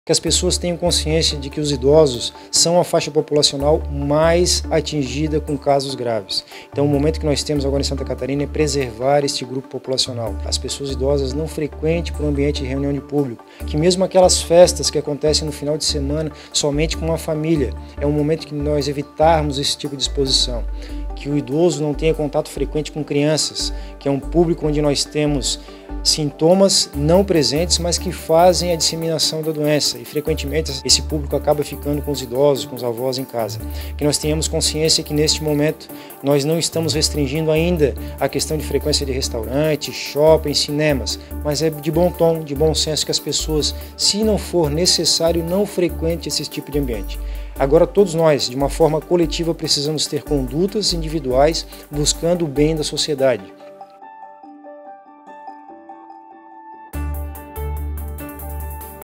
Que as pessoas tenham consciência de que os idosos são a faixa populacional mais atingida com casos graves. Então, o momento que nós temos agora em Santa Catarina é preservar este grupo populacional. As pessoas idosas não frequentem para o ambiente de reunião de público, que mesmo aquelas festas que acontecem no final de semana somente com uma família, é um momento que nós evitarmos esse tipo de exposição. Que o idoso não tenha contato frequente com crianças, que é um público onde nós temos sintomas não presentes, mas que fazem a disseminação da doença, e frequentemente esse público acaba ficando com os idosos, com os avós em casa. Que nós tenhamos consciência que neste momento nós não estamos restringindo ainda a questão de frequência de restaurantes, shopping, cinemas, mas é de bom tom, de bom senso que as pessoas, se não for necessário, não frequentem esse tipo de ambiente. Agora todos nós, de uma forma coletiva, precisamos ter condutas individuais buscando o bem da sociedade.